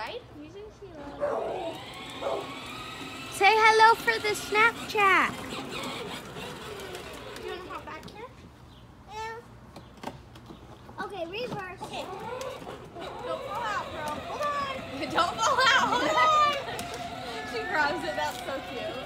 right? Using Sheila. Say hello for the Snapchat. Do you want to hop back here? Yeah. Okay, reverse. Okay. Don't fall out, girl. Hold on. Don't fall out. Hold on. She grabs it. That's so cute.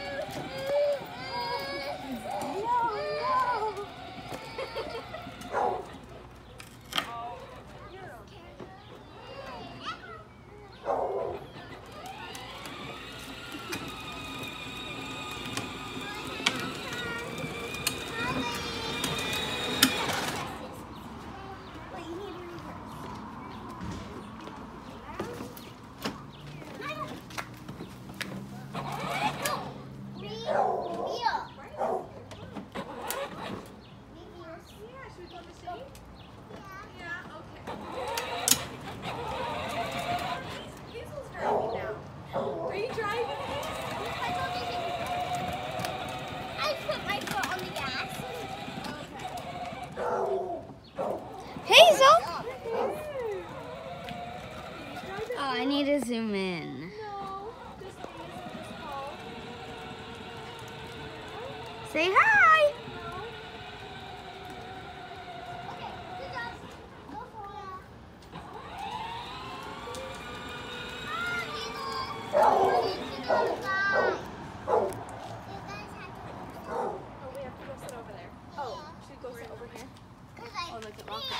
Hazel! Oh, I need to zoom in. No, just call. Say hi! Okay, good job. Go for Oh, we have to go sit over there. Oh, should we go sit over here? Oh, look at Rocket.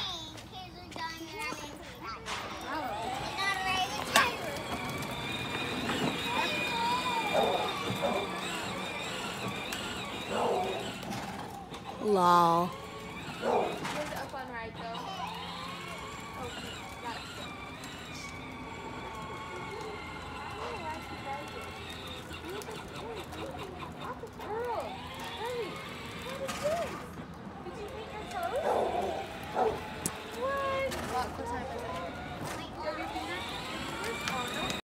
Lol.